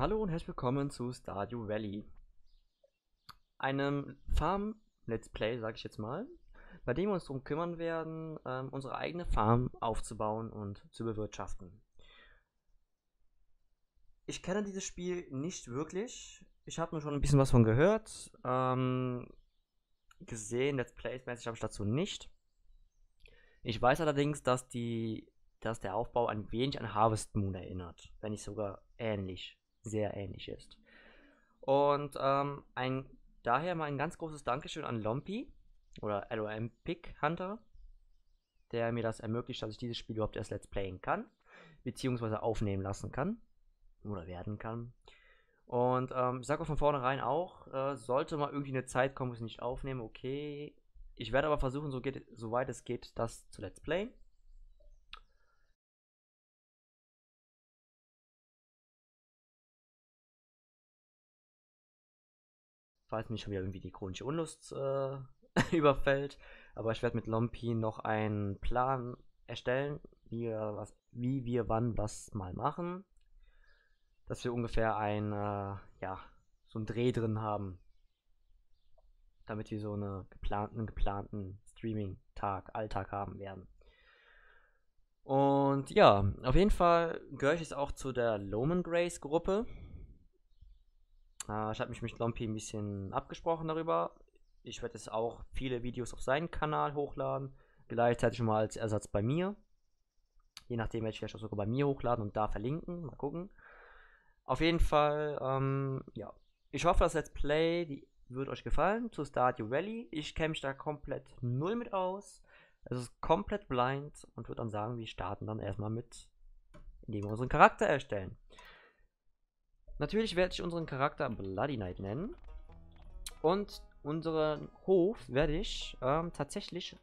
Hallo und herzlich willkommen zu Stardew Valley, einem Farm-Let's Play, sage ich jetzt mal, bei dem wir uns darum kümmern werden, unsere eigene Farm aufzubauen und zu bewirtschaften. Ich kenne dieses Spiel nicht wirklich, ich habe nur schon ein bisschen was von gehört, gesehen, Let's Plays-mäßig habe ich dazu nicht. Ich weiß allerdings, dass der Aufbau ein wenig an Harvest Moon erinnert, wenn nicht sogar ähnlich, sehr ähnlich ist. Und daher mal ein ganz großes Dankeschön an Lompi oder LOM Pick Hunter, der mir das ermöglicht, dass ich dieses Spiel überhaupt erst Let's Playen kann, beziehungsweise aufnehmen lassen kann oder werden kann. Und ich sage auch von vornherein auch, sollte mal irgendwie eine Zeit kommen, wo ich es nicht aufnehme, okay. Ich werde aber versuchen, soweit es geht, das zu Let's Playen. Falls mich schon wieder irgendwie die chronische Unlust überfällt. Aber ich werde mit Lompi noch einen Plan erstellen, wie wir wann was mal machen. Dass wir ungefähr so einen Dreh drin haben. Damit wir so einen geplanten Streaming-Tag, Alltag haben werden. Und ja, auf jeden Fall gehöre ich jetzt auch zu der Loman Grace Gruppe. Ich habe mich mit Lompi ein bisschen abgesprochen darüber. Ich werde jetzt auch viele Videos auf seinen Kanal hochladen. Gleichzeitig schon mal als Ersatz bei mir. Je nachdem werde ich vielleicht auch sogar bei mir hochladen und da verlinken. Mal gucken. Auf jeden Fall, ja. Ich hoffe, das Let's Play wird euch gefallen zu Stardew Valley. Ich kenne mich da komplett null mit aus. Es ist komplett blind und würde dann sagen, wir starten dann erstmal mit, indem wir unseren Charakter erstellen. Natürlich werde ich unseren Charakter Bloody Knight nennen. Und unseren Hof werde ich tatsächlich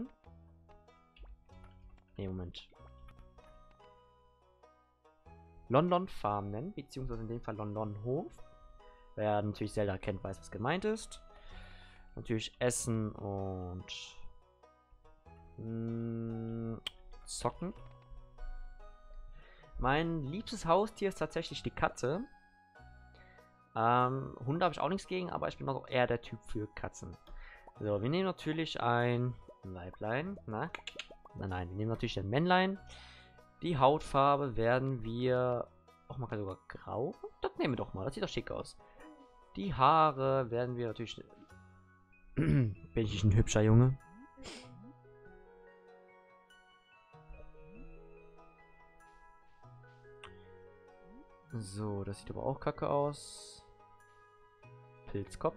London Farm nennen, beziehungsweise in dem Fall London Hof. Wer natürlich Zelda kennt, weiß, was gemeint ist. Natürlich Essen und Zocken. Mein liebstes Haustier ist tatsächlich die Katze. Hunde habe ich auch nichts gegen, aber ich bin auch eher der Typ für Katzen. So, wir nehmen natürlich ein Weiblein. Nein, wir nehmen natürlich ein Männlein. Die Hautfarbe werden wir... auch mal sogar grau. Das nehmen wir doch mal, das sieht doch schick aus. Die Haare werden wir natürlich... bin ich ein hübscher Junge? So, das sieht aber auch kacke aus. Pilzkopf.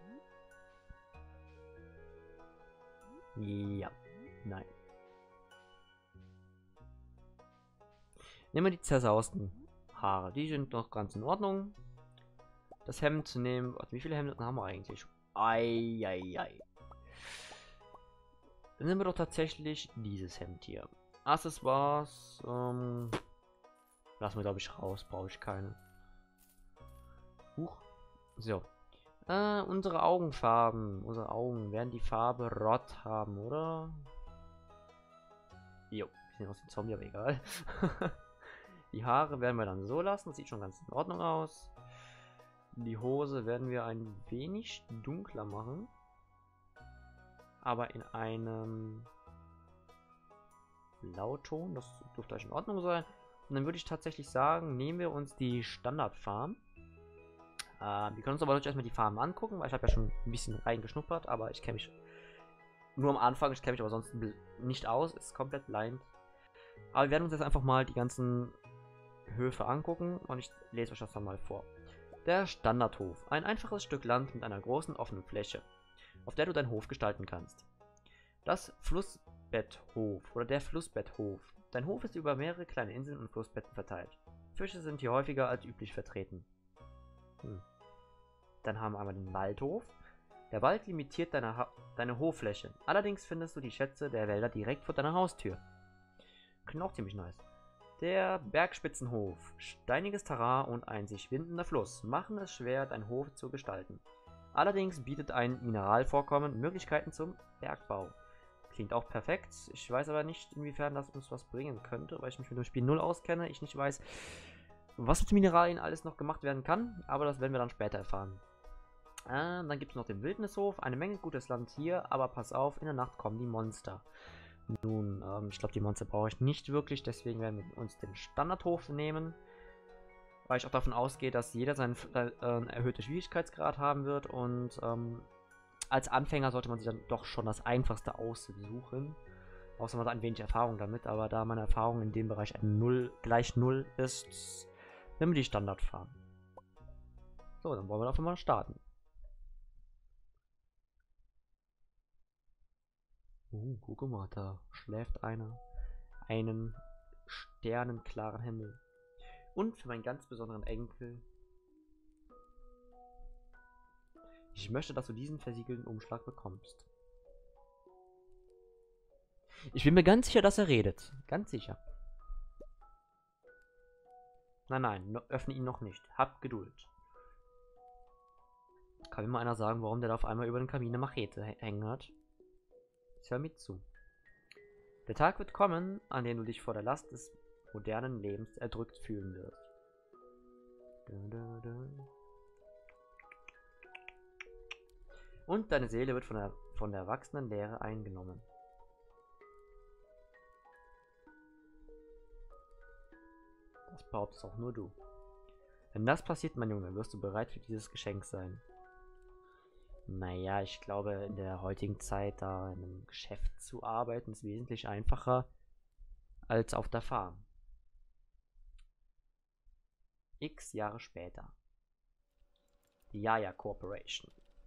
Ja. Nein. Nehmen wir die zersausten Haare. Die sind noch ganz in Ordnung. Das Hemd nehmen... Wie viele Hemden haben wir eigentlich? Eieiei. Dann nehmen wir doch tatsächlich dieses Hemd hier. Accessoires, lassen wir, glaube ich, raus. Brauche ich keine. Huch. So. Unsere Augenfarben. Unsere Augen werden die Farbe Rot haben, oder? Jo. Wir sehen aus wie ein Zombie, aber egal. Die Haare werden wir dann so lassen. Das sieht schon ganz in Ordnung aus. Die Hose werden wir ein wenig dunkler machen. Aber in einem Blauton. Das dürfte euch in Ordnung sein. Und dann würde ich tatsächlich sagen, nehmen wir uns die Standardfarm. Wir können uns aber natürlich erstmal die Farben angucken, weil ich habe ja schon ein bisschen reingeschnuppert, aber ich kenne mich nur am Anfang, ich kenne mich aber sonst nicht aus, ist komplett blind. Aber wir werden uns jetzt einfach mal die ganzen Höfe angucken und ich lese euch das dann mal vor. Der Standardhof. Ein einfaches Stück Land mit einer großen offenen Fläche, auf der du deinen Hof gestalten kannst. Das Flussbetthof oder der Flussbetthof. Dein Hof ist über mehrere kleine Inseln und Flussbetten verteilt. Fische sind hier häufiger als üblich vertreten. Dann haben wir einmal den Waldhof. Der Wald limitiert deine Hoffläche. Allerdings findest du die Schätze der Wälder direkt vor deiner Haustür. Klingt auch ziemlich nice. Der Bergspitzenhof. Steiniges Terrain und ein sich windender Fluss machen es schwer, deinen Hof zu gestalten. Allerdings bietet ein Mineralvorkommen Möglichkeiten zum Bergbau. Klingt auch perfekt. Ich weiß aber nicht, inwiefern das uns was bringen könnte, weil ich mich mit dem Spiel null auskenne. Ich nicht weiß, was mit Mineralien alles noch gemacht werden kann, aber das werden wir dann später erfahren. Dann gibt es noch den Wildnishof, eine Menge gutes Land hier, aber pass auf, in der Nacht kommen die Monster. Nun, ich glaube, die Monster brauche ich nicht wirklich, deswegen werden wir uns den Standardhof nehmen. Weil ich auch davon ausgehe, dass jeder seinen erhöhten Schwierigkeitsgrad haben wird und als Anfänger sollte man sich dann doch schon das Einfachste aussuchen. Außer man hat ein wenig Erfahrung damit, aber da meine Erfahrung in dem Bereich gleich 0 ist, nehmen wir die Standardfarm. So, dann wollen wir dafür mal starten. Guck mal, da schläft einer. Einen sternenklaren Himmel. Und für meinen ganz besonderen Enkel. Ich möchte, dass du diesen versiegelten Umschlag bekommst. Ich bin mir ganz sicher, dass er redet. Ganz sicher. Nein, öffne ihn noch nicht. Hab Geduld. Kann mir mal einer sagen, warum der da auf einmal über den Kamin eine Machete hängen hat? Ich hör mit zu. Der Tag wird kommen, an dem du dich vor der Last des modernen Lebens erdrückt fühlen wirst. Und deine Seele wird von der erwachsenen Leere eingenommen. Das behauptest auch nur du. Wenn das passiert, mein Junge, wirst du bereit für dieses Geschenk sein. Naja, ich glaube, in der heutigen Zeit da in einem Geschäft zu arbeiten, ist wesentlich einfacher als auf der Farm. X Jahre später. Die Yaya Corporation.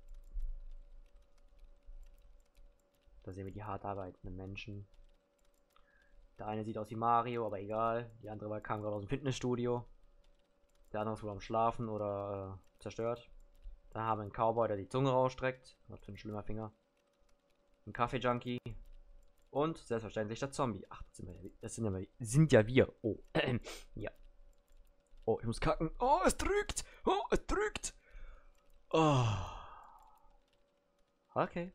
Da sehen wir die hart arbeitenden Menschen. Der eine sieht aus wie Mario, aber egal. Die andere kam gerade aus dem Fitnessstudio. Der andere ist wohl am Schlafen oder zerstört. Da haben wir einen Cowboy, der die Zunge rausstreckt. Was für ein schlimmer Finger. Ein Kaffee-Junkie. Und selbstverständlich der Zombie. Ach, das sind ja wir. Oh, ja. Oh, ich muss kacken. Oh, es drückt. Oh, es drückt. Oh. Okay.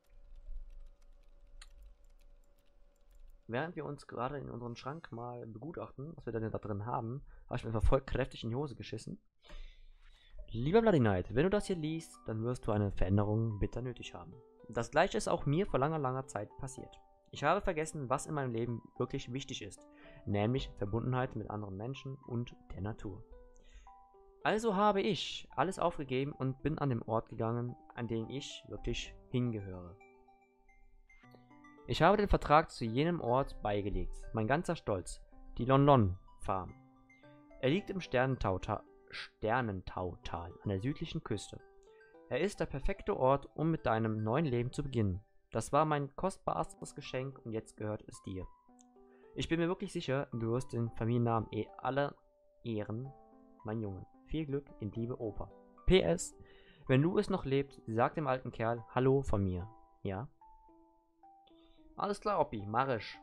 Während wir uns gerade in unseren Schrank mal begutachten, was wir denn da drin haben, habe ich mir einfach voll kräftig in die Hose geschissen. Lieber Bloody Knight, wenn du das hier liest, dann wirst du eine Veränderung bitter nötig haben. Das gleiche ist auch mir vor langer Zeit passiert. Ich habe vergessen, was in meinem Leben wirklich wichtig ist, nämlich Verbundenheit mit anderen Menschen und der Natur. Also habe ich alles aufgegeben und bin an den Ort gegangen, an den ich wirklich hingehöre. Ich habe den Vertrag zu jenem Ort beigelegt, mein ganzer Stolz, die Lon Lon Farm. Er liegt im Sternentautal an der südlichen Küste. Er ist der perfekte Ort, um mit deinem neuen Leben zu beginnen. Das war mein kostbarstes Geschenk und jetzt gehört es dir. Ich bin mir wirklich sicher, du wirst den Familiennamen aller ehren, mein Junge. Viel Glück in Liebe, Opa. PS, wenn du es noch lebst, sag dem alten Kerl Hallo von mir. Ja? Alles klar, Oppi, Marisch.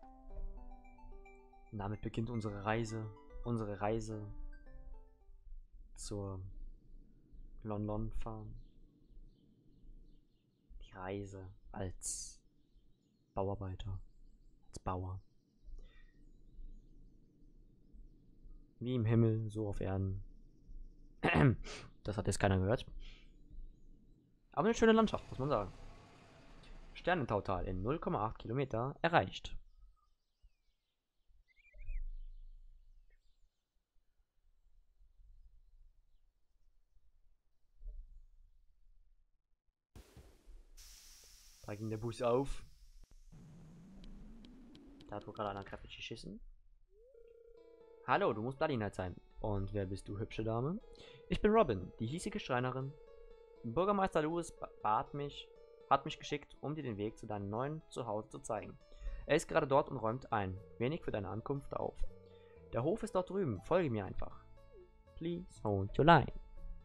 Damit beginnt unsere Reise zur Lon Lon Farm. Die Reise als Bauarbeiter, als Bauer. Wie im Himmel, so auf Erden. Das hat jetzt keiner gehört. Aber eine schöne Landschaft, muss man sagen. Sternentautal in 0,8 Kilometer erreicht. Da ging der Bus auf. Da hat wohl gerade einer kräftig geschissen. Hallo, du musst Bloody Knight sein. Und wer bist du, hübsche Dame? Ich bin Robin, die hiesige Schreinerin. Bürgermeister Lewis hat mich geschickt, um dir den Weg zu deinem neuen Zuhause zu zeigen. Er ist gerade dort und räumt ein wenig für deine Ankunft auf. Der Hof ist dort drüben, folge mir einfach. Please hold your line.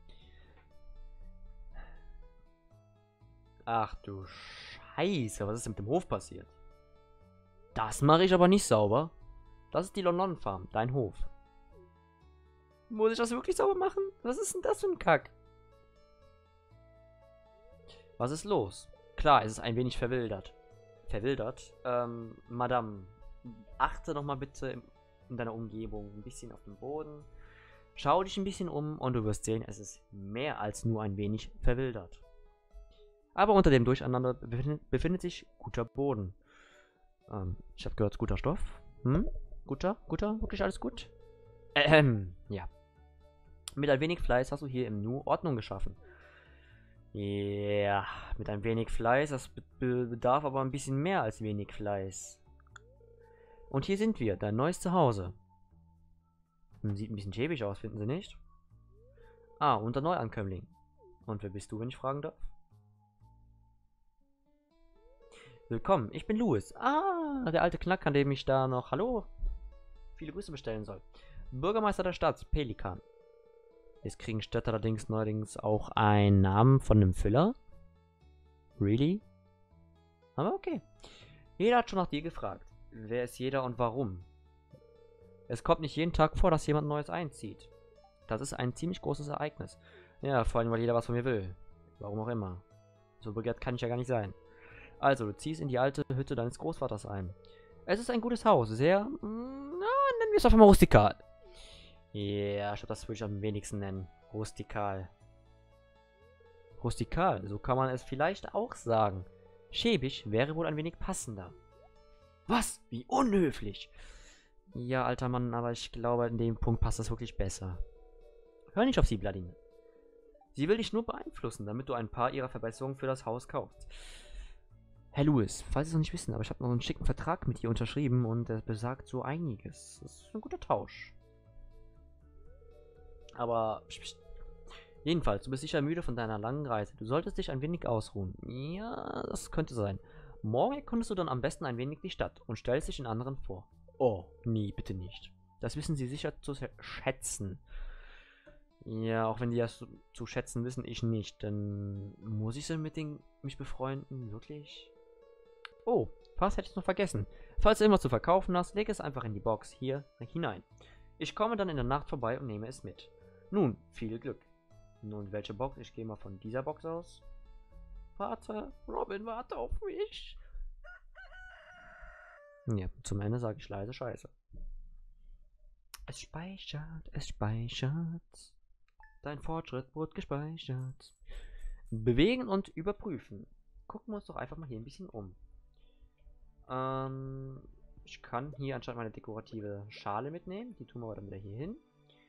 Ach du Scheiße, was ist denn mit dem Hof passiert? Das mache ich aber nicht sauber. Das ist die Lon Lon Farm, dein Hof. Muss ich das wirklich sauber machen? Was ist denn das für ein Kack? Was ist los? Klar, es ist ein wenig verwildert. Madame, achte doch mal bitte in deiner Umgebung. Ein bisschen auf den Boden. Schau dich ein bisschen um und du wirst sehen, es ist mehr als nur ein wenig verwildert. Aber unter dem Durcheinander befindet sich guter Boden. Ich habe gehört, guter Stoff. Guter, wirklich alles gut? Ja. Mit ein wenig Fleiß hast du hier im Nu Ordnung geschaffen. Ja, mit ein wenig Fleiß, das bedarf aber ein bisschen mehr als wenig Fleiß. Und hier sind wir, dein neues Zuhause. Sieht ein bisschen schäbig aus, finden Sie nicht? Ah, und der Neuankömmling. Und wer bist du, wenn ich fragen darf? Willkommen, ich bin Louis. Ah, der alte Knack, an dem ich da noch, hallo, viele Grüße bestellen soll. Bürgermeister der Stadt, Pelikan. Jetzt kriegen Städte allerdings neuerdings auch einen Namen von einem Füller. Really? Aber okay. Jeder hat schon nach dir gefragt. Wer ist jeder und warum? Es kommt nicht jeden Tag vor, dass jemand Neues einzieht. Das ist ein ziemlich großes Ereignis. Ja, vor allem, weil jeder was von mir will. Warum auch immer. So begehrt kann ich ja gar nicht sein. Also, du ziehst in die alte Hütte deines Großvaters ein. Es ist ein gutes Haus, sehr, nennen wir es einfach mal rustikal. Ja, ich glaube, das würde ich am wenigsten nennen. Rustikal. Rustikal, so kann man es vielleicht auch sagen. Schäbig wäre wohl ein wenig passender. Was? Wie unhöflich. Ja, alter Mann, aber ich glaube, in dem Punkt passt das wirklich besser. Hör nicht auf sie, Bladine. Sie will dich nur beeinflussen, damit du ein paar ihrer Verbesserungen für das Haus kaufst. Herr Louis, falls Sie es noch nicht wissen, aber ich habe noch einen schicken Vertrag mit ihr unterschrieben und er besagt so einiges. Das ist ein guter Tausch. Aber, jedenfalls, du bist sicher müde von deiner langen Reise. Du solltest dich ein wenig ausruhen. Ja, das könnte sein. Morgen erkundest du dann am besten ein wenig die Stadt und stellst dich den anderen vor. Oh, nee, bitte nicht. Das wissen sie sicher zu schätzen. Ja, auch wenn die das zu schätzen wissen, ich nicht. Dann muss ich so mit denen mich befreunden? Wirklich? Oh, fast hätte ich es noch vergessen. Falls du irgendwas zu verkaufen hast, leg es einfach in die Box hier hinein. Ich komme dann in der Nacht vorbei und nehme es mit. Nun, viel Glück. Nun, welche Box? Ich gehe mal von dieser Box aus. Warte, Robin, warte auf mich. Ja, zum Ende sage ich leise Scheiße. Es speichert, es speichert. Dein Fortschritt wurde gespeichert. Bewegen und überprüfen. Gucken wir uns doch einfach mal hier ein bisschen um. Ich kann hier anscheinend meine dekorative Schale mitnehmen. Die tun wir dann wieder hier hin.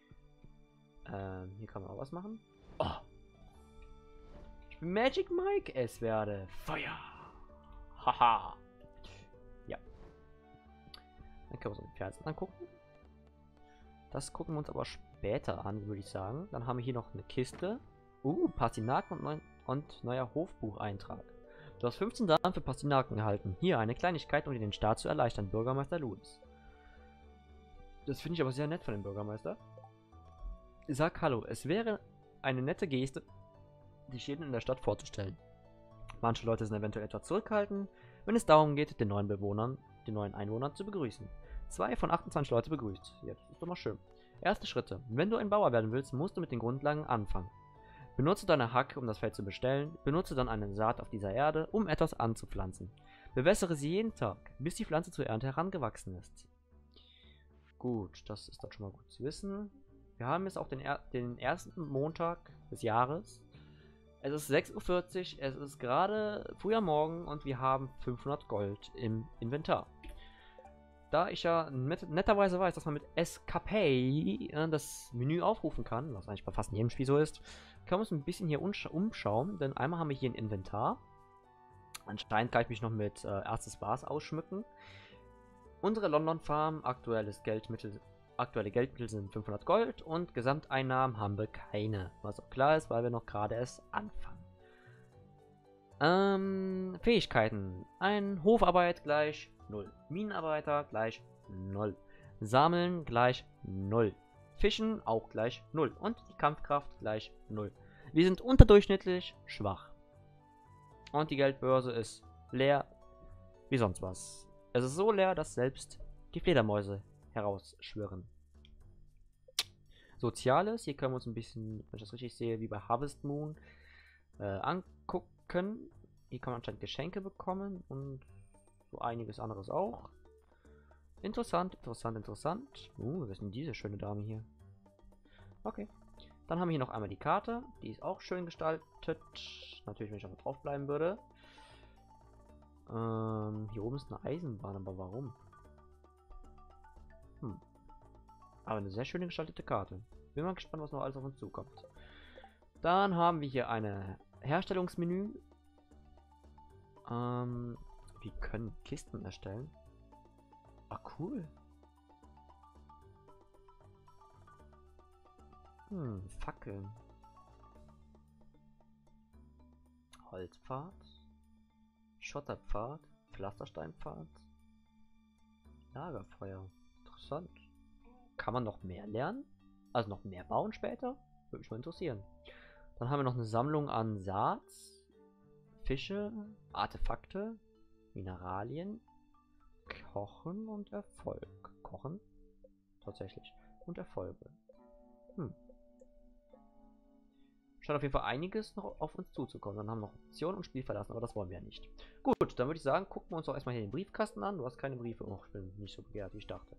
Hier kann man auch was machen. Oh! Ich bin Magic Mike. Es werde Feuer. Haha. Ja. Dann können wir uns die Pferde angucken. Das gucken wir uns aber später an, würde ich sagen. Dann haben wir hier noch eine Kiste. Pastinaken und neuer Hofbucheintrag. Du hast 15 Daten für Pastinaken erhalten. Hier eine Kleinigkeit, um dir den Start zu erleichtern, Bürgermeister Louis. Das finde ich aber sehr nett von dem Bürgermeister. Sag Hallo, es wäre eine nette Geste, dich jedem in der Stadt vorzustellen. Manche Leute sind eventuell etwas zurückhaltend, wenn es darum geht, den neuen Einwohnern zu begrüßen. 2 von 28 Leute begrüßt. Ja, das ist doch mal schön. Erste Schritte. Wenn du ein Bauer werden willst, musst du mit den Grundlagen anfangen. Benutze deine Hacke, um das Feld zu bestellen. Benutze dann eine Saat auf dieser Erde, um etwas anzupflanzen. Bewässere sie jeden Tag, bis die Pflanze zur Ernte herangewachsen ist. Gut, das ist dann schon mal gut zu wissen. Wir haben jetzt auch den ersten Montag des Jahres. Es ist 6:40 Uhr, es ist gerade früher Morgen und wir haben 500 Gold im Inventar. Da ich ja netterweise weiß, dass man mit Escape das Menü aufrufen kann, was eigentlich bei fast jedem Spiel so ist, können wir uns ein bisschen hier umschauen, denn einmal haben wir hier ein Inventar. Anscheinend kann ich mich noch mit erstes Bars ausschmücken. Unsere London Farm, aktuelle Geldmittel sind 500 Gold und Gesamteinnahmen haben wir keine. Was auch klar ist, weil wir noch gerade erst anfangen. Fähigkeiten. Ein Hofarbeit gleich 0. Minenarbeiter gleich 0. Sammeln gleich 0. Fischen auch gleich 0. Und die Kampfkraft gleich 0. Wir sind unterdurchschnittlich schwach. Und die Geldbörse ist leer wie sonst was. Es ist so leer, dass selbst die Fledermäuse herausschwirren. Soziales, hier können wir uns ein bisschen, wenn ich das richtig sehe, wie bei Harvest Moon angucken. Hier kann man anscheinend Geschenke bekommen und so einiges anderes auch. Interessant, interessant, interessant. Was ist denn diese schöne Dame hier? Okay. Dann haben wir hier noch einmal die Karte. Die ist auch schön gestaltet. Natürlich, wenn ich noch drauf bleiben würde. Hier oben ist eine Eisenbahn, aber warum? Aber eine sehr schöne gestaltete Karte. Bin mal gespannt, was noch alles auf uns zukommt. Dann haben wir hier eine Herstellungsmenü. Wir können Kisten erstellen. Ah, cool. Fackeln. Holzpfad. Schotterpfad. Pflastersteinpfad. Lagerfeuer. Interessant. Kann man noch mehr lernen? Also noch mehr bauen später? Würde mich mal interessieren. Dann haben wir noch eine Sammlung an Saats, Fische, Artefakte, Mineralien, Kochen und Erfolg. Kochen? Tatsächlich. Und Erfolge. Scheint auf jeden Fall einiges noch auf uns zuzukommen. Dann haben wir noch Optionen und Spiel verlassen, aber das wollen wir ja nicht. Gut, dann würde ich sagen, gucken wir uns doch erstmal hier den Briefkasten an. Du hast keine Briefe. Oh, ich bin nicht so begehrt, wie ich dachte.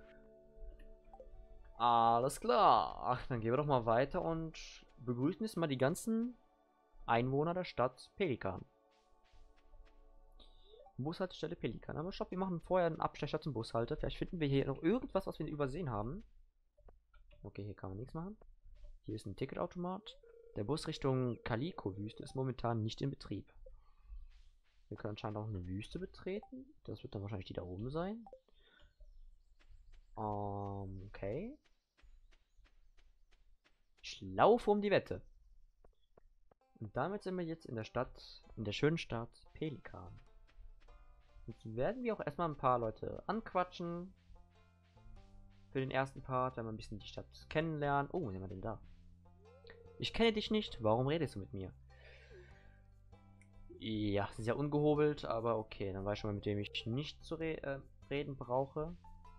Alles klar. Ach, dann gehen wir doch mal weiter und begrüßen jetzt mal die ganzen Einwohner der Stadt Pelikan. Bushaltestelle Pelikan. Aber stopp, wir machen vorher einen Abstecher zum Bushalter. Vielleicht finden wir hier noch irgendwas, was wir übersehen haben. Okay, hier kann man nichts machen. Hier ist ein Ticketautomat. Der Bus Richtung Kaliko-Wüste ist momentan nicht in Betrieb. Wir können anscheinend auch eine Wüste betreten. Das wird dann wahrscheinlich die da oben sein. Okay. Ich laufe um die Wette. Und damit sind wir jetzt in der Stadt, in der schönen Stadt Pelikan. Jetzt werden wir auch erstmal ein paar Leute anquatschen. Für den ersten Part, wenn wir ein bisschen die Stadt kennenlernen. Oh, was haben wir denn da? Ich kenne dich nicht. Warum redest du mit mir? Ja, sehr ungehobelt, aber okay. Dann weiß ich schon mal, mit dem ich nicht zu reden brauche.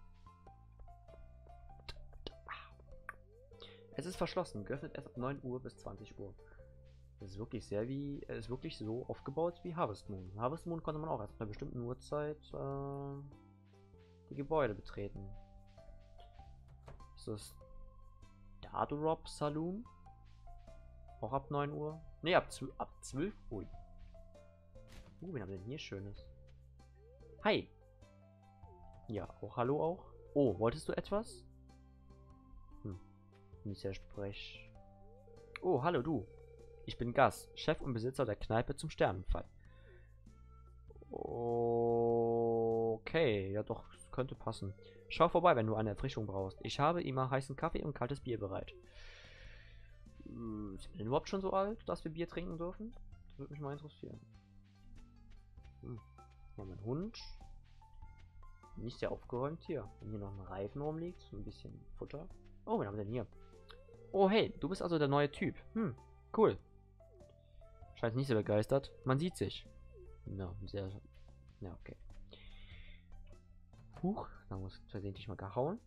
Es ist verschlossen. Geöffnet erst ab 9 Uhr bis 20 Uhr. Das ist wirklich ist wirklich so aufgebaut wie Harvest Moon. Harvest Moon konnte man auch erst ab einer bestimmten Uhrzeit die Gebäude betreten. Das ist Dadorop Saloon. Auch ab 9 Uhr. Ne, ab 12 Uhr. Wen haben wir denn hier Schönes? Hi. Ja, auch hallo auch. Oh, wolltest du etwas? Nicht sehr sprech. Oh, hallo du. Ich bin Gus, Chef und Besitzer der Kneipe zum Sternenfall. Okay, ja doch, könnte passen. Schau vorbei, wenn du eine Erfrischung brauchst. Ich habe immer heißen Kaffee und kaltes Bier bereit. Sind wir denn überhaupt schon so alt, dass wir Bier trinken dürfen? Das würde mich mal interessieren. Hier haben wir einen Hund. Nicht sehr aufgeräumt hier. Wenn hier noch ein Reifen rumliegt, so ein bisschen Futter. Oh, was haben wir denn hier? Oh, hey, du bist also der neue Typ. Cool. Scheint nicht so begeistert. Man sieht sich. No, sehr. Ja, okay. Huch, da muss ich versehentlich mal gehauen.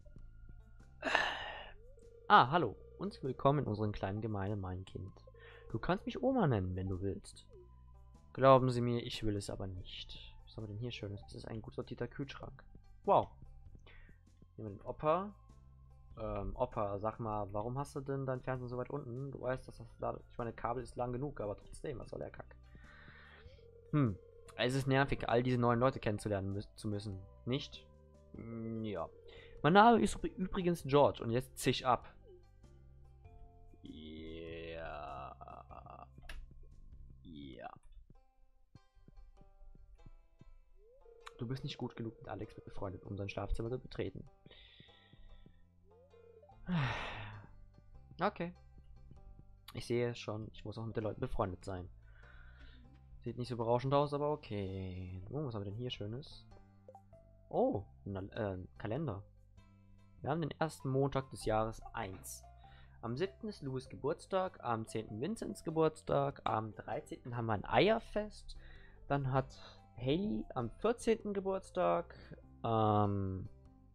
Ah, hallo. Und willkommen in unseren kleinen Gemeinde, mein Kind. Du kannst mich Oma nennen, wenn du willst. Glauben Sie mir, ich will es aber nicht. Was haben wir denn hier Schönes? Das ist ein gut sortierter Kühlschrank. Wow. Hier haben wir den Opa. Opa, sag mal, warum hast du denn dein Fernsehen so weit unten? Du weißt, dass das da. Ich meine, Kabel ist lang genug, aber trotzdem, was soll der Kack? Es ist nervig, all diese neuen Leute kennenzulernen zu müssen. Nicht? Ja. Mein Name ist übrigens George und jetzt zisch ab. Ja. Ja. Du bist nicht gut genug mit Alex befreundet, um sein Schlafzimmer zu betreten. Okay. Ich sehe schon, ich muss auch mit den Leuten befreundet sein. Sieht nicht so berauschend aus, aber okay. Oh, was haben wir denn hier Schönes? Oh, ein Kalender. Wir haben den ersten Montag des Jahres 1. Am 7. ist Louis Geburtstag, am 10. Vincents Geburtstag, am 13. haben wir ein Eierfest. Dann hat Haley am 14. Geburtstag, am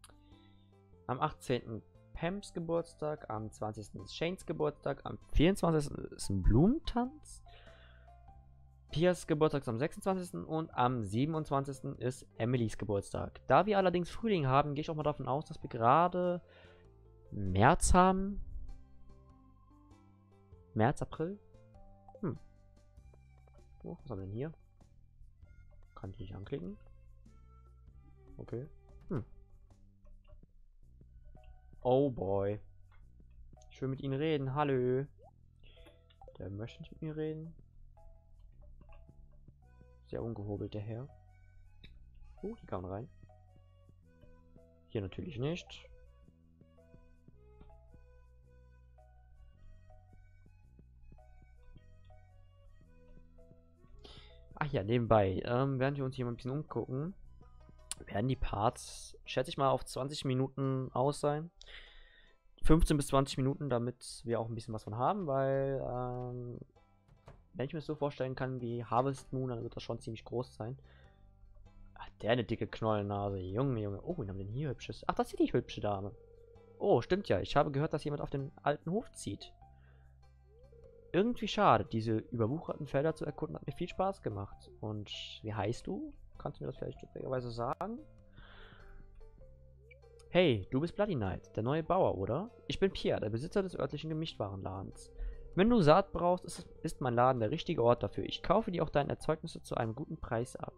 18. Pams Geburtstag, am 20. ist Shanes Geburtstag, am 24. ist ein Blumentanz. Pias Geburtstag ist am 26. und am 27. ist Emilys Geburtstag. Da wir allerdings Frühling haben, gehe ich auch mal davon aus, dass wir gerade März haben. März, April? Hm. Oh, was haben wir denn hier? Kann ich nicht anklicken? Okay. Hm. Oh boy. Ich will mit Ihnen reden. Hallo. Der möchte nicht mit mir reden. Sehr ungehobelt, der Herr. Hier kann man rein. Hier natürlich nicht. Ach ja, nebenbei, während wir uns hier mal ein bisschen umgucken, werden die Parts, schätze ich mal, auf 20 Minuten aus sein. 15 bis 20 Minuten, damit wir auch ein bisschen was von haben, weil, wenn ich mir das so vorstellen kann wie Harvest Moon, dann wird das schon ziemlich groß sein. Ach, der eine dicke Knollennase. Junge, Junge. Oh, wen haben wir denn hier hübsches? Ach, das ist die hübsche Dame. Oh, stimmt ja. Ich habe gehört, dass jemand auf den alten Hof zieht. Irgendwie schade. Diese überwucherten Felder zu erkunden hat mir viel Spaß gemacht. Und wie heißt du? Kannst du mir das vielleicht zufälligerweise sagen? Hey, du bist Bloody Knight, der neue Bauer, oder? Ich bin Pierre, der Besitzer des örtlichen Gemischtwarenladens. Wenn du Saat brauchst, ist mein Laden der richtige Ort dafür. Ich kaufe dir auch deine Erzeugnisse zu einem guten Preis ab.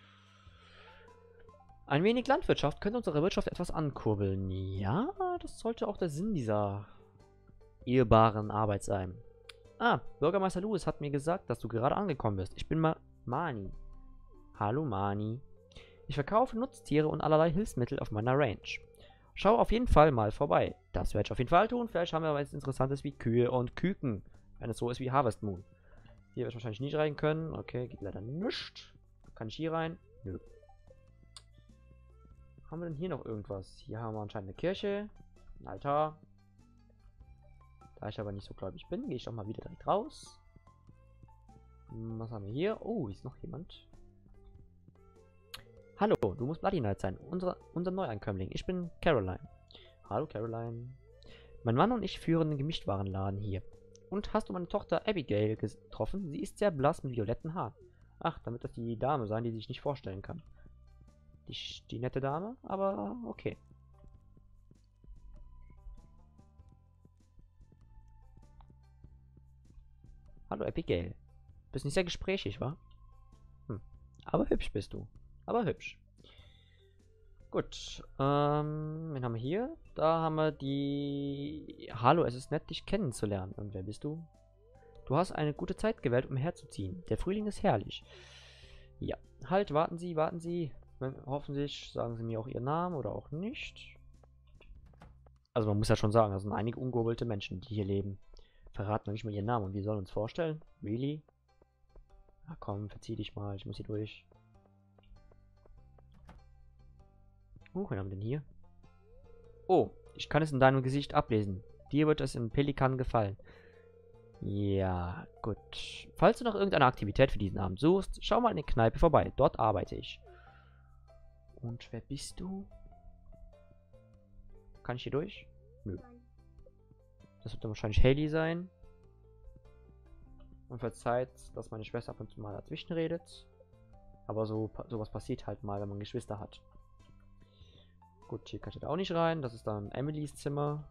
Ein wenig Landwirtschaft könnte unsere Wirtschaft etwas ankurbeln. Ja, das sollte auch der Sinn dieser ehrbaren Arbeit sein. Ah, Bürgermeister Lewis hat mir gesagt, dass du gerade angekommen bist. Ich bin Mani. Hallo Mani. Ich verkaufe Nutztiere und allerlei Hilfsmittel auf meiner Range. Schau auf jeden Fall mal vorbei. Das werde ich auf jeden Fall tun. Vielleicht haben wir was Interessantes wie Kühe und Küken. Wenn es so ist wie Harvest Moon. Hier werde ich wahrscheinlich nicht rein können. Okay, geht leider nicht. Kann ich hier rein? Nö. Haben wir denn hier noch irgendwas? Hier haben wir anscheinend eine Kirche. Ein Altar. Da ich aber nicht so gläubig bin, gehe ich doch mal wieder direkt raus. Was haben wir hier? Oh, hier ist noch jemand. Hallo, du musst Bloody Knight sein. Unser Neuankömmling. Ich bin Caroline. Hallo, Caroline. Mein Mann und ich führen den Gemischtwarenladen hier. Und hast du meine Tochter Abigail getroffen? Sie ist sehr blass mit violetten Haaren. Ach, damit das die Dame sein, die sich nicht vorstellen kann. Die nette Dame, aber okay. Hallo, Abigail. Bist nicht sehr gesprächig, wa? Hm. Aber hübsch bist du. Aber hübsch. Gut, wen haben wir hier? Da haben wir die... Hallo, es ist nett, dich kennenzulernen. Und wer bist du? Du hast eine gute Zeit gewählt, um herzuziehen. Der Frühling ist herrlich. Ja, halt, warten Sie, warten Sie. Hoffentlich sagen Sie mir auch Ihren Namen oder auch nicht. Also man muss ja schon sagen, das sind einige ungehobelte Menschen, die hier leben. Verraten noch nicht mal Ihren Namen und wir sollen uns vorstellen? Really? Na komm, verzieh dich mal, ich muss hier durch. Wen haben wir denn hier? Oh, ich kann es in deinem Gesicht ablesen. Dir wird es im Pelikan gefallen. Ja, gut. Falls du noch irgendeine Aktivität für diesen Abend suchst, schau mal in die Kneipe vorbei. Dort arbeite ich. Und wer bist du? Kann ich hier durch? Nö. Das wird dann wahrscheinlich Hailey sein. Und verzeiht, dass meine Schwester ab und zu mal dazwischen redet. Aber sowas passiert halt mal, wenn man Geschwister hat. Gut, hier kann ich da auch nicht rein. Das ist dann Emilys Zimmer.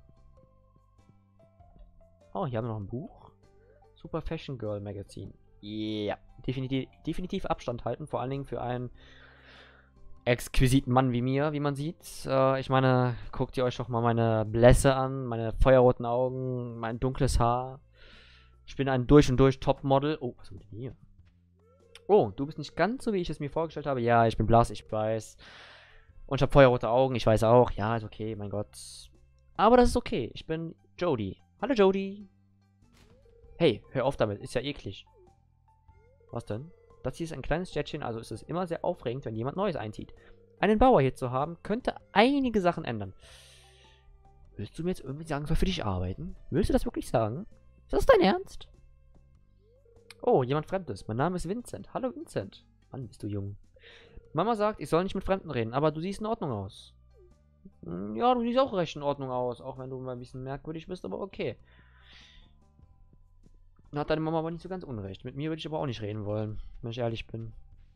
Oh, hier haben wir noch ein Buch. Super Fashion Girl Magazine. Ja, definitiv Abstand halten. Vor allen Dingen für einen exquisiten Mann wie mir, wie man sieht. Ich meine, guckt ihr euch doch mal meine Blässe an. Meine feuerroten Augen, mein dunkles Haar. Ich bin ein durch und durch Topmodel. Oh, was haben wir denn hier? Oh, du bist nicht ganz so, wie ich es mir vorgestellt habe. Ja, ich bin blass, ich weiß. Und ich habe feuerrote Augen, ich weiß auch. Ja, ist okay, mein Gott. Aber das ist okay. Ich bin Jodie. Hallo, Jodie. Hey, hör auf damit. Ist ja eklig. Was denn? Das hier ist ein kleines Städtchen, also ist es immer sehr aufregend, wenn jemand Neues einzieht. Einen Bauer hier zu haben, könnte einige Sachen ändern. Willst du mir jetzt irgendwie sagen, wir für dich arbeiten? Willst du das wirklich sagen? Ist das dein Ernst? Oh, jemand Fremdes. Mein Name ist Vincent. Hallo, Vincent. Mann, bist du jung. Mama sagt, ich soll nicht mit Fremden reden, aber du siehst in Ordnung aus. Ja, du siehst auch recht in Ordnung aus, auch wenn du mal ein bisschen merkwürdig bist, aber okay. Hat deine Mama aber nicht so ganz unrecht. Mit mir würde ich aber auch nicht reden wollen, wenn ich ehrlich bin.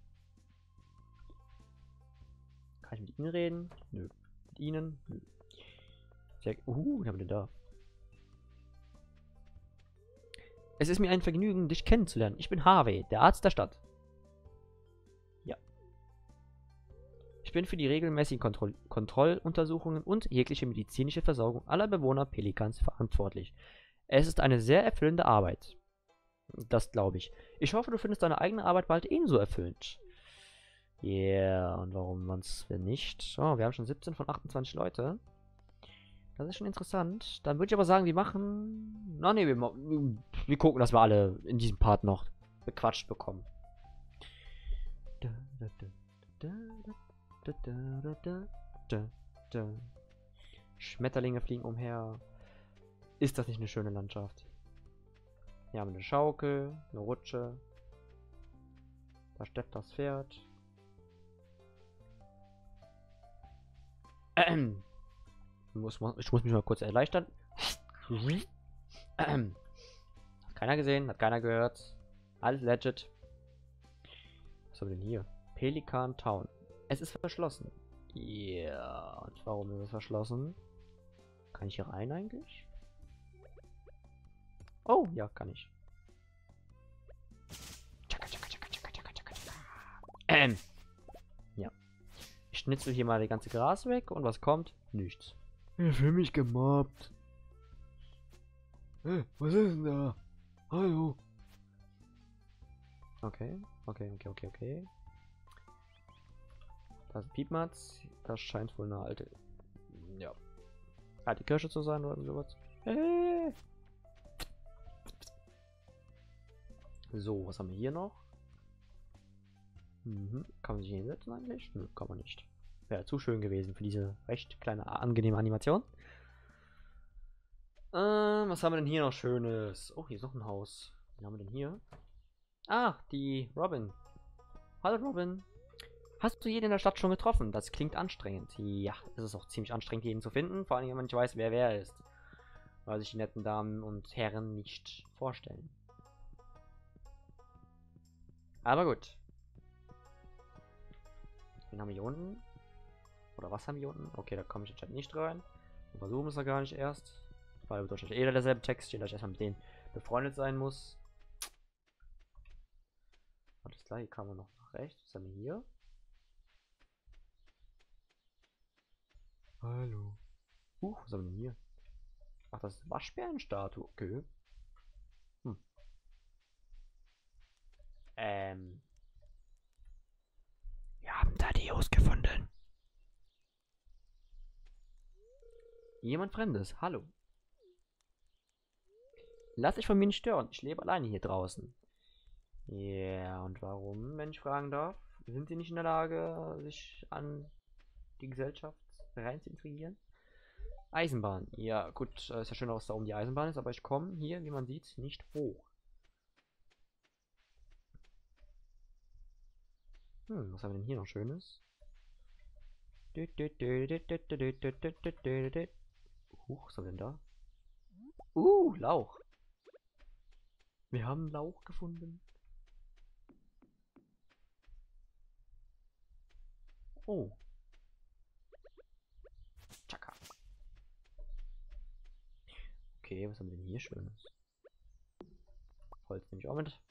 Kann ich mit ihnen reden? Nö. Mit ihnen? Nö. Was haben wir denn da? Es ist mir ein Vergnügen, dich kennenzulernen. Ich bin Harvey, der Arzt der Stadt. Ja. Ich bin für die regelmäßigen Kontrolluntersuchungen und jegliche medizinische Versorgung aller Bewohner Pelikans verantwortlich. Es ist eine sehr erfüllende Arbeit. Das glaube ich. Ich hoffe, du findest deine eigene Arbeit bald ebenso erfüllend. Ja, yeah, und warum sonst nicht? Oh, wir haben schon 17 von 28 Leute. Das ist schon interessant. Dann würde ich aber sagen, wir machen... Na ne, wir gucken, dass wir alle in diesem Part noch bequatscht bekommen. Schmetterlinge fliegen umher. Ist das nicht eine schöne Landschaft? Hier haben wir eine Schaukel, eine Rutsche. Da steppt das Pferd. Ich muss mich mal kurz erleichtern. Hat keiner gesehen, hat keiner gehört. Alles legit. Was haben wir denn hier? Pelikan Town. Es ist verschlossen. Ja, yeah. Und warum ist es verschlossen? Kann ich hier rein eigentlich? Oh, ja, kann ich. Ja. Ich schnitzel hier mal das ganze Gras weg und was kommt? Nichts. Ich fühle mich gemobbt. Hey, was ist denn da? Hallo. Okay. Das ist Piepmatz. Das scheint wohl eine alte... Ja. Alte Kirsche zu sein oder sowas. Hey. So, was haben wir hier noch? Kann man sich hier hinsetzen eigentlich? Nö, kann man nicht. Wäre zu schön gewesen für diese recht kleine, angenehme Animation. Was haben wir denn hier noch Schönes? Oh, hier ist noch ein Haus. Was haben wir denn hier? Ah, die Robin. Hallo Robin. Hast du jeden in der Stadt schon getroffen? Das klingt anstrengend. Ja, es ist auch ziemlich anstrengend, jeden zu finden. Vor allem, wenn man nicht weiß, wer ist. Weil sich die netten Damen und Herren nicht vorstellen. Aber gut. Den haben wir hier unten. Oder was haben wir hier unten? Okay, da komme ich anscheinend nicht rein. Wir versuchen es ja gar nicht erst. Weil wird wahrscheinlich eh derselbe Text stehen, dass ich erstmal mit denen befreundet sein muss. Alles klar, hier kann man noch nach rechts. Was haben wir hier? Hallo. Was haben wir denn hier? Ach, das ist Waschbärenstatue. Okay. Wir haben Thaddeus gefunden. Jemand Fremdes. Hallo. Lass dich von mir nicht stören. Ich lebe alleine hier draußen. Ja, yeah, und warum, wenn ich fragen darf? Sind sie nicht in der Lage, sich an die Gesellschaft rein zu integrieren? Eisenbahn. Ja, gut, ist ja schön, dass da oben die Eisenbahn ist, aber ich komme hier, wie man sieht, nicht hoch. Was haben wir denn hier noch Schönes? Was haben wir denn da? Lauch. Wir haben Lauch gefunden. Oh. Chaka. Okay, was haben wir denn hier Schönes? Holz nehme ich auch mit.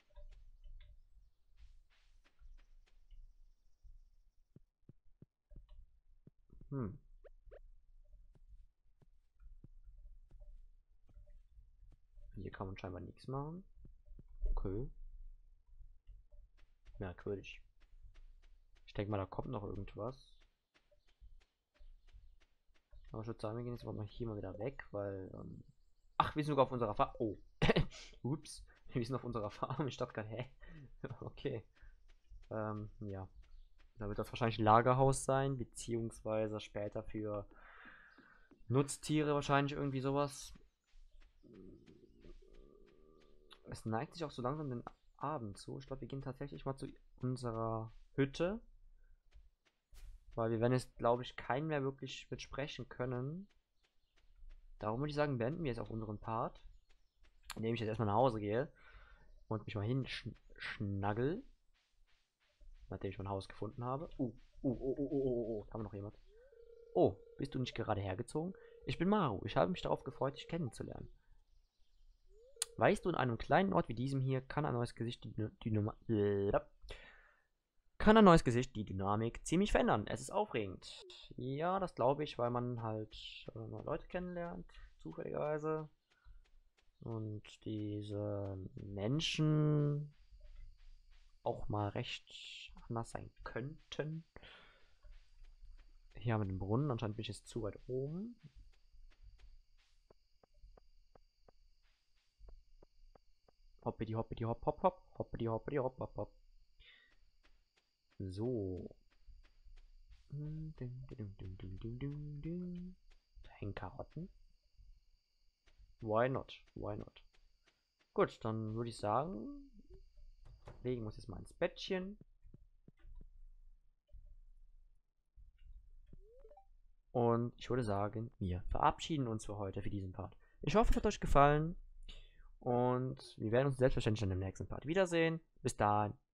Hier kann man scheinbar nichts machen. Okay. Merkwürdig. Ich denke mal, da kommt noch irgendwas. Aber ich würde sagen, wir gehen jetzt aber mal hier mal wieder weg, weil... Ach, wir sind sogar auf unserer Farm. Oh. Ups. Wir sind auf unserer Farm. Ich dachte gerade, hä? Okay. Ja. Da wird das wahrscheinlich ein Lagerhaus sein, beziehungsweise später für Nutztiere wahrscheinlich irgendwie sowas. Es neigt sich auch so langsam den Abend zu. Ich glaube, wir gehen tatsächlich mal zu unserer Hütte. Weil wir werden jetzt, glaube ich, keinen mehr wirklich mit sprechen können. Darum würde ich sagen, beenden wir jetzt auch unseren Part. Indem ich jetzt erstmal nach Hause gehe. Und mich mal hinschnaggel. Nachdem ich mein Haus gefunden habe. Da haben wir noch jemand. Oh, bist du nicht gerade hergezogen? Ich bin Maru. Ich habe mich darauf gefreut, dich kennenzulernen. Weißt du, in einem kleinen Ort wie diesem hier kann ein neues Gesicht die Dynamik ziemlich verändern. Es ist aufregend. Ja, das glaube ich, weil man halt neue Leute kennenlernt, zufälligerweise. Und diese Menschen auch mal recht anders sein könnten. Hier haben wir den Brunnen, anscheinend bin ich jetzt zu weit oben. Hoppidi hoppidi hopp hopp hopp, hoppidi hoppidi hopp hopp hopp. So. Da hängen Karotten. Why not? Why not? Gut, dann würde ich sagen, legen wir uns jetzt mal ins Bettchen. Und ich würde sagen, wir verabschieden uns für heute, für diesen Part. Ich hoffe, es hat euch gefallen. Und wir werden uns selbstverständlich in dem nächsten Part wiedersehen. Bis dahin.